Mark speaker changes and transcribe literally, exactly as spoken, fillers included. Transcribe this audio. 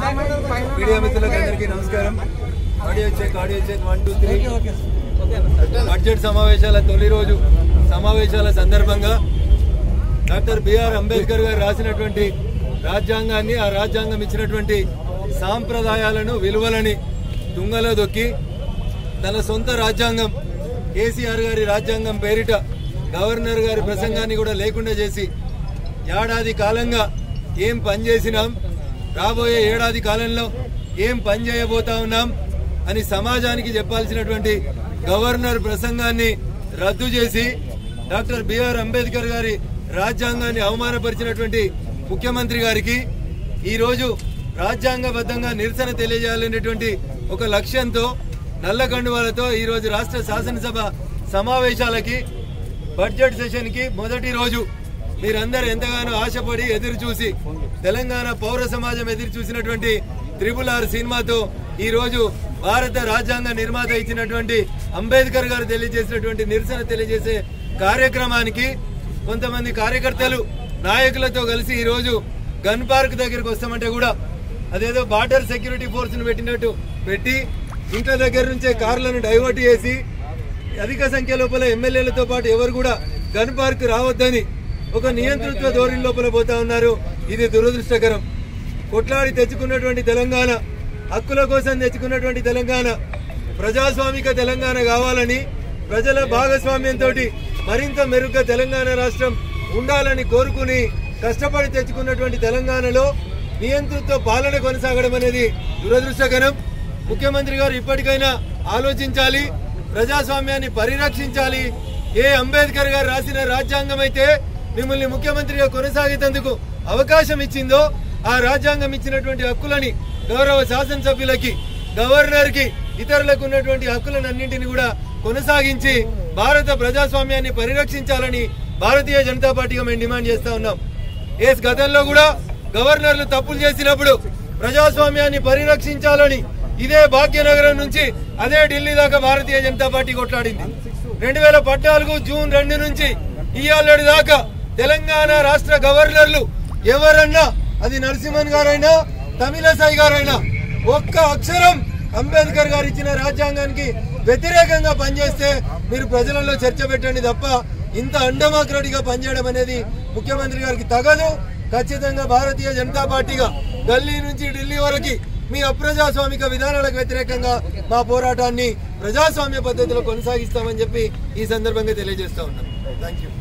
Speaker 1: Media మిత్రులకు అందరికీ నమస్కారం. Audio check audio check one two three. Budget సమావేశాల తొలి రోజు సమావేశాల సందర్భంగా డాక్టర్ బిఆర్ అంబేద్కర్ గారు రాసినటువంటి రాజ్యాంగాన్ని, ఆ రాజ్యాంగం ఇచ్చినటువంటి సాంప్రదాయాలను, విలువలని తుంగలో దొక్కి తన సొంత రాజ్యాంగం కేసీఆర్ గారి రాజ్యాంగం పేరిట గవర్నర్ గారి ప్రసంగాన్ని కూడా లేకుండా చేసి ఏడాది కాలంగా ఏం పని చేసినాం, రాబోయే ఏడాది కాలంలో ఏం పని చేయబోతా ఉన్నాం అని సమాజానికి చెప్పాల్సినటువంటి గవర్నర్ ప్రసంగాన్ని రద్దు చేసి డాక్టర్ బిఆర్ అంబేద్కర్ గారి రాజ్యాంగాన్ని అవమానపరిచినటువంటి ముఖ్యమంత్రి గారికి ఈరోజు రాజ్యాంగబద్ధంగా నిరసన తెలియజేయాలనేటువంటి ఒక లక్ష్యంతో నల్ల కండువాలతో ఈరోజు రాష్ట్ర శాసనసభ సమావేశాలకి బడ్జెట్ సెషన్ కి మొదటి రోజు మీరందరూ ఎంతగానో ఆశపడి ఎదురు చూసి తెలంగాణ పౌర సమాజం ఎదురు చూసినటువంటి త్రిపుల్ ఆర్ సినిమాతో ఈ రోజు భారత రాజ్యాంగ నిర్మాత ఇచ్చినటువంటి అంబేద్కర్ గారు తెలియజేసినటువంటి నిరసన తెలియజేసే కార్యక్రమానికి కొంతమంది కార్యకర్తలు నాయకులతో కలిసి ఈ రోజు గన్ పార్క్ దగ్గరకు వస్తామంటే కూడా అదేదో బార్డర్ సెక్యూరిటీ ఫోర్స్ ను పెట్టినట్టు పెట్టి ఇంట్లో దగ్గర నుంచే కార్లను డైవర్ట్ చేసి అధిక సంఖ్య లోపల ఎమ్మెల్యేలతో పాటు ఎవరు కూడా గన్ పార్క్ రావద్దని ఒక నియంతృత్వ ధోరణి లోపల పోతా ఉన్నారు. ఇది దురదృష్టకరం. కొట్లాడి తెచ్చుకున్నటువంటి తెలంగాణ, హక్కుల కోసం తెచ్చుకున్నటువంటి తెలంగాణ, ప్రజాస్వామిక తెలంగాణ కావాలని, ప్రజల భాగస్వామ్యంతో మరింత మెరుగ్గా తెలంగాణ రాష్ట్రం ఉండాలని కోరుకుని కష్టపడి తెచ్చుకున్నటువంటి తెలంగాణలో నియంతృత్వ పాలన కొనసాగడం అనేది దురదృష్టకరం. ముఖ్యమంత్రి గారు ఇప్పటికైనా ఆలోచించాలి, ప్రజాస్వామ్యాన్ని పరిరక్షించాలి. ఏ అంబేద్కర్ గారు రాసిన రాజ్యాంగం అయితే మిమ్మల్ని ముఖ్యమంత్రిగా కొనసాగేందుకు అవకాశం ఇచ్చిందో ఆ రాజ్యాంగం ఇచ్చినటువంటి హక్కులని గౌరవ శాసనసభ్యులకి, గవర్నర్ కి, ఇతరులకు ఉన్నటువంటి హక్కులను అన్నింటినీ కూడా కొనసాగించి భారత ప్రజాస్వామ్యాన్ని పరిరక్షించాలని భారతీయ జనతా పార్టీగా మేము డిమాండ్ చేస్తా ఉన్నాం. ఏ గతంలో కూడా గవర్నర్లు తప్పులు చేసినప్పుడు ప్రజాస్వామ్యాన్ని పరిరక్షించాలని ఇదే భాగ్యనగరం నుంచి అదే ఢిల్లీ దాకా భారతీయ జనతా పార్టీ కొట్లాడింది. రెండు వేల పద్నాలుగు జూన్ రెండు నుంచి ఇయ్యాలటి దాకా తెలంగాణ రాష్ట్ర గవర్నర్లు ఎవరన్నా, అది నరసింహన్ గారైనా తమిళసాయి గారైనా, ఒక్క అక్షరం అంబేద్కర్ గారు ఇచ్చిన రాజ్యాంగానికి వ్యతిరేకంగా పనిచేస్తే మీరు ప్రజలలో చర్చ పెట్టండి తప్ప ఇంత అండమాక్రటిగా పనిచేయడం అనేది ముఖ్యమంత్రి గారికి తగదు. ఖచ్చితంగా భారతీయ జనతా పార్టీగా ఢిల్లీ నుంచి ఢిల్లీ వరకు మీ అప్రజాస్వామిక విధానాలకు వ్యతిరేకంగా మా పోరాటాన్ని ప్రజాస్వామ్య పద్ధతిలో కొనసాగిస్తామని చెప్పి ఈ సందర్భంగా తెలియజేస్తా ఉన్నాం. Thank you.